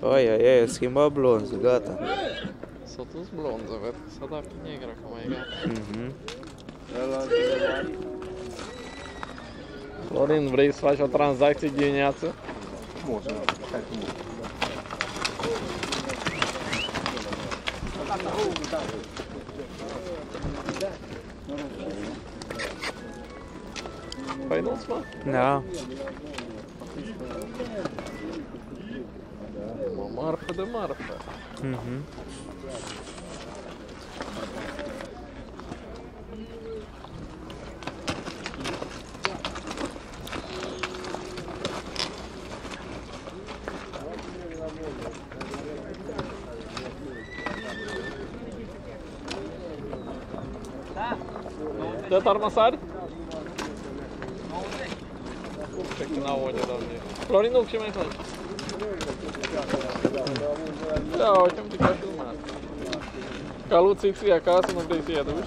Ai, schimba blonzul, gata. S-a dus blonză, văd că s-a dat pe negră, că mai e gata. Florin, vrei să faci o tranzacție dimineață? Păi nu-ți mă? Da. O marfă de marfă. Cât armasari? Ce că n-au oare, doamne. Florin, ce mai faci? Da, uite-mi de ca filmat. Caluții ții acasă, nu vrei să-i aduci?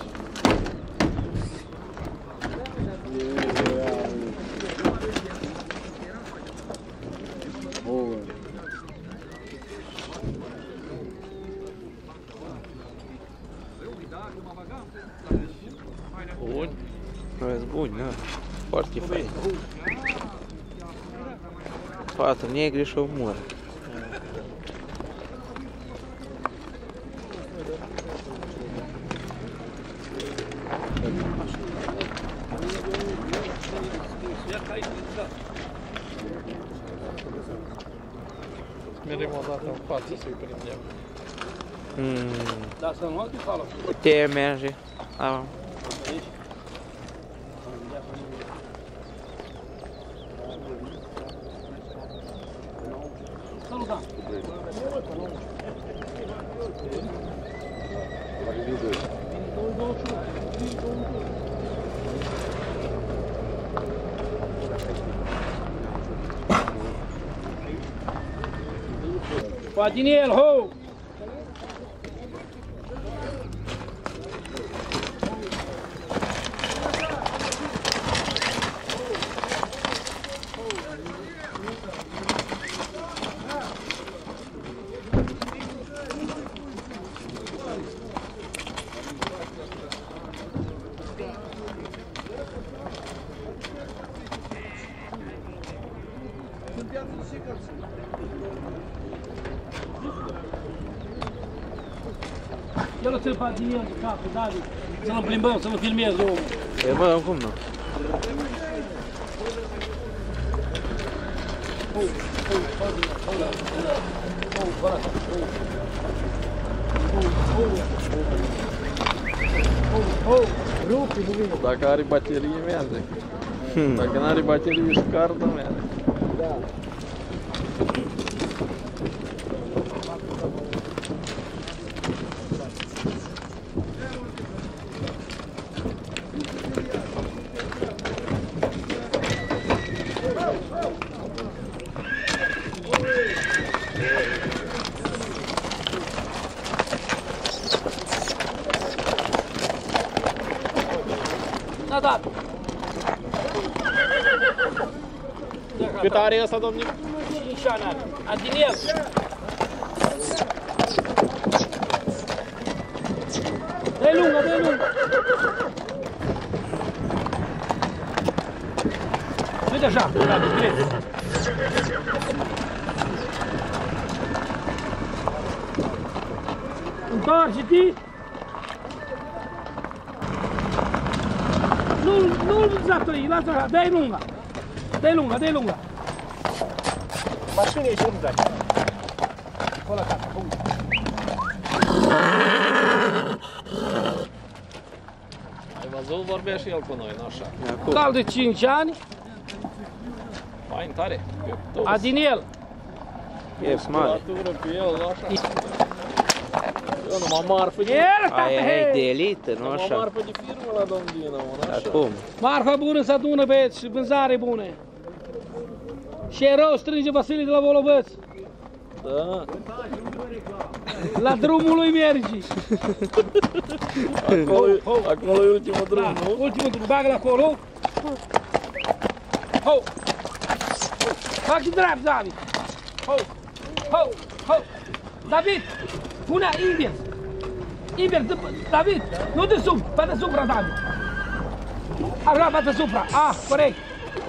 Bun. Ești bun, da. Foarte fain. 4 negri și o mură. Merem o dată în față să-i prindem. Dar să nu alții fală. Te merge. Da. Saluta. Daniel, ho! Eu nu ți-l fac din el de capul, David. Să-l plimbăm, să-l filmez omul. E bă, cum nu? Dacă are baterie, merge. Dacă n-are baterie și cardă, merge. Da. Da. Cât are ăsta, domnule? 5 ani are. Adiniel. Dă-i lungă, dă-i lungă. Uite așa, da, discret. Întoarce-te. Nu-l zatoi, lasă așa, dă-i lunga. Dă-i lunga, dă-i lunga. Mașină e și nu dai. Acolo acasă, bun. Ai văzut, vorbea și el cu noi, nu așa. Cal de 5 ani. Fain tare. Adiniel. E smart. Musculatură pe el, nu așa. Eu numai marfă de... Aia e de elită, nu Numai așa? marfă de firmă la domn Dina, nu așa. Acum. Marfa bună se adună, băieți, și vânzare bună. Și e rău, strânge Vasile de la Volovăț. Da. La drumul lui mergi. Acolo e ultimul drum, Da, nu? ultimul drum, bagă-l acolo. Ho! Fac și drept, Zavi. Ho! Ho, ho. David, pune invers. Invers, David, nu de sub, pe deasupra, David. Așa, pe deasupra. Ah, corect.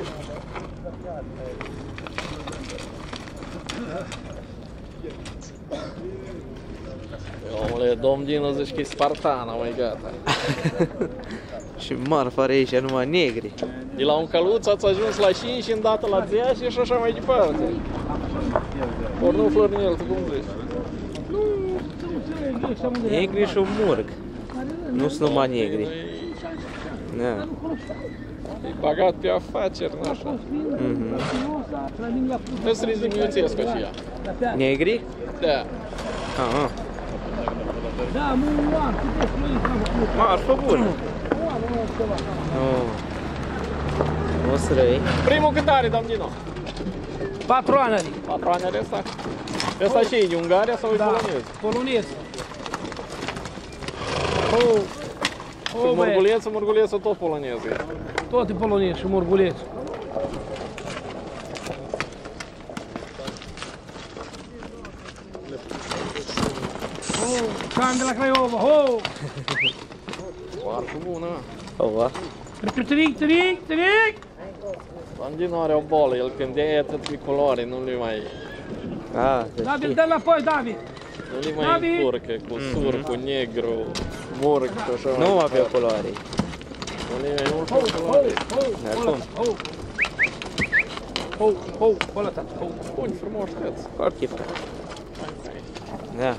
Omule, domn Dino zici că e spartană, mai gata. Și marfa are aici numai negri. De la un căluț ați ajuns la 5 îndată la 10 și așa mai departe. Ori nu, Florinel, tu cum zici? Negri și un murg. Nu sunt numai negri. Da. E bagat pe afaceri, nu așa? Trebuie să ridic Iuțescu și ea. Negri? Da. Aha. Da, muar, tu te Marfă bună. Nu străi. Primul cât are, domn Dino? 4 ani. 4 ani are ăsta? Ăsta și e din Ungaria sau e polonez? Polonez. Și murgulețul tot polonez e. Tot e polonez și murguleț. Cam de la Craiova, ho! Foarte bună. Ova. Tric. Domn Dino are o bolă, el când e atât de culoare, nu le mai... David, dă-l înapoi, David! Nu le mai încurcă cu sur, cu negru, murg și așa. Nu avea culoare. Nu le mai mult cu culoare. Ho, ăla tată, ho. Bun, frumos, căț. Foarte frumos. Da.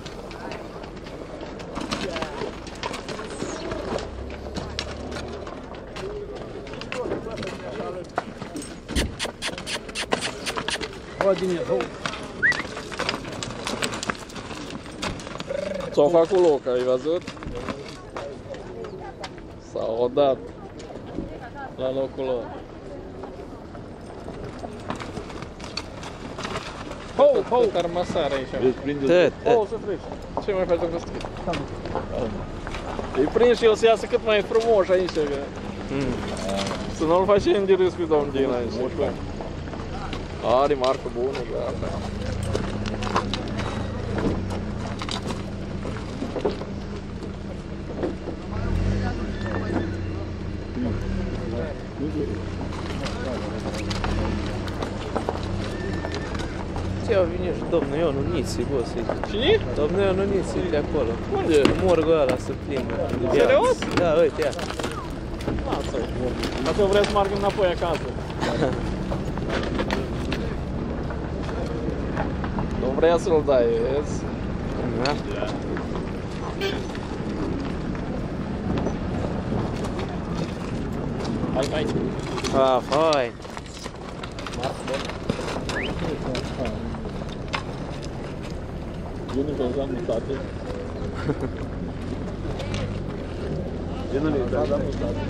Ho din el, ho. Ți-o fac cu loc, ai văzut? S-au dat la locul lor. Ho! Cât armasare aici. Tot. O, să treci. Ce mai facem cu stit? Îi prind și el să iasă cât mai frumos aici. Să nu-l facem de râs pe domnul Dino aici. Are marcă bună, gata. Ce au venit și domnul Ionu Niții, bă, să zic. Cine? Domnul Ionu Niții, de acolo. Unde? Murgul ăla să plimbă. Serios? Da, uite, ia. Lasă-i. Dacă vreau să merg înapoi acasă. Nu vrea să-l dai, vezi? Da. Hai. Ah, fain. Eu nu vreau să tate. Eu nu vreau să tate.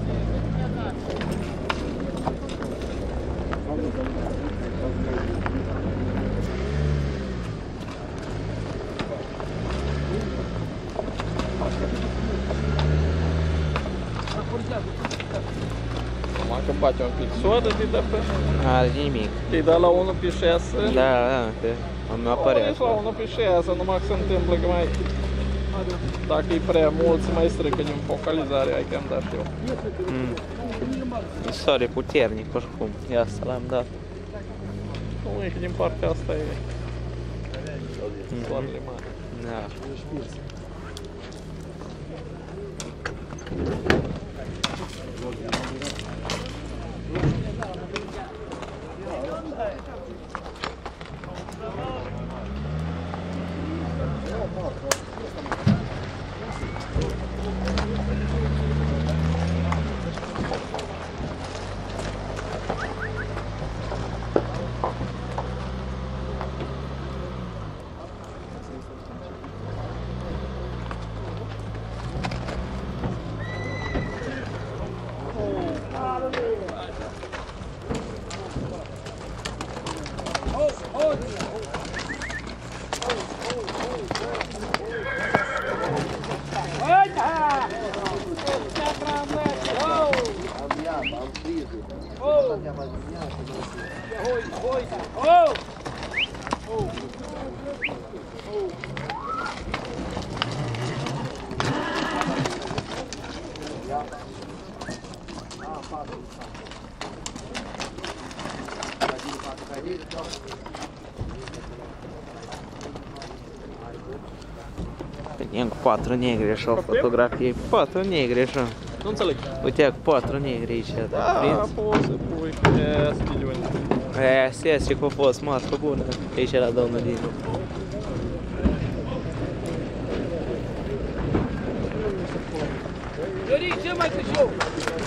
Acum că bate un pic sodă, te dă pe... Are nimic. Te-ai dat la 1 pe 6. Da, că am apăreat. La 1 pe 6, numai că se întâmplă că mai... Dacă e prea mult, se mai strică din focalizare, ai că-mi dat și eu. Soare puternic, oricum. Ia asta l-am dat. Nu, e și din partea asta e... Soarele mare. Da. Venim cu 4 negri așa o fotografie. 4 negri așa. Nu înțeleg. Uite cu 4 negri aici. Da, poți să pui stigiuni. Aia, că a fost mască bună. Aici la domnul Dinu. Dorin, ce mai cât eu?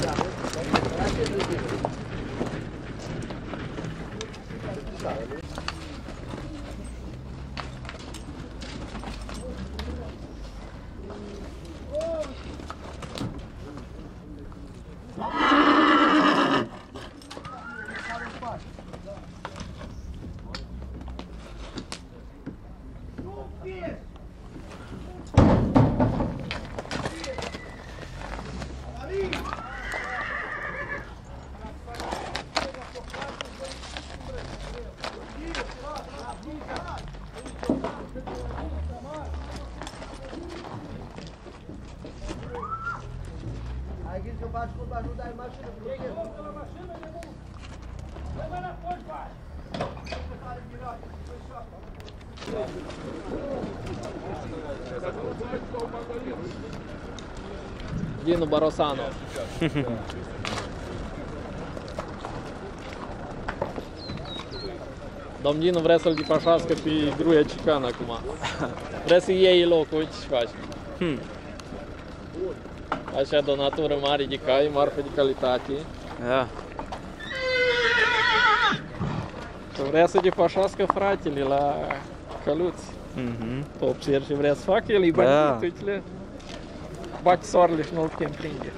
Dinu Barosano. Domnul Dinu vrea să-l depășească pe Gruia Cican acum. Vrea să iei locul, uite ce faci. Așa, donatură mare de cai, marfă de calitate. Da. Vrea să depășească fratele la căluți. Observi ce vrea să facă, el e bandit, uite-le. Bate soarele și nu-l putem prinde.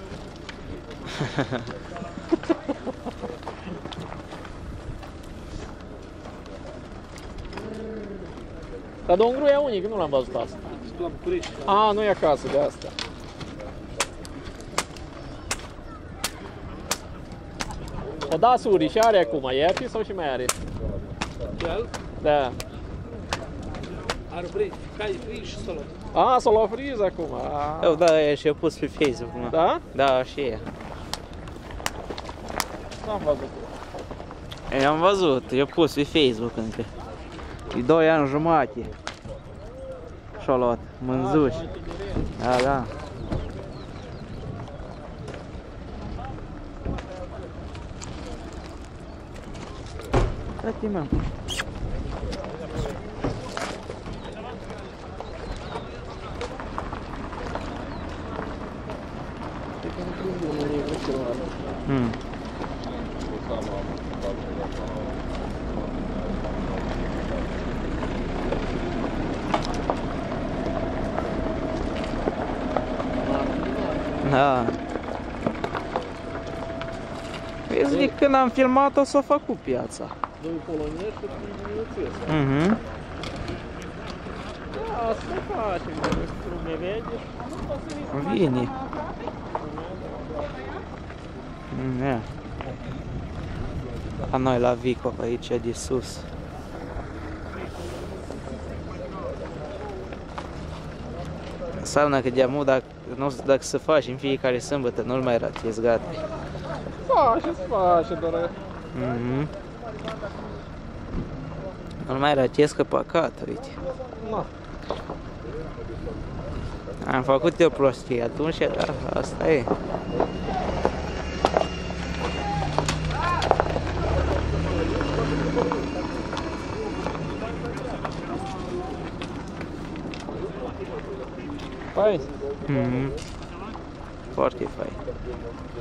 Dar domnul Gruia unic, nu l-am văzut asta. La București. A, nu e acasă de asta. O da suri și are acum, ierti sau și mai are? El Da. are friz, cai friz și salat. A, s-o lua friz acum. Eu, da, aia și-a pus pe Facebook, mă. Da? Da, și ea. N-am văzut. I-am văzut, i-a pus pe Facebook încă. E 2 ani jumate. Și-a luat mânzuși. Da, da. Uite, mă. Da. Vezi, de când am filmat-o s-a făcut piața. Doi polonezi și minuțesc. Da, asta facem, nu ne vede. Vine. Da. La noi la Vico, aici de sus. Înseamnă că de-amul, dacă se faci în fiecare sâmbătă, nu-l mai ratezi, gata. Face, doar... Nu-l mai ratezi că păcat, uite. Na. Am făcut eu prostie atunci, dar asta e. Fain. Foarte fain.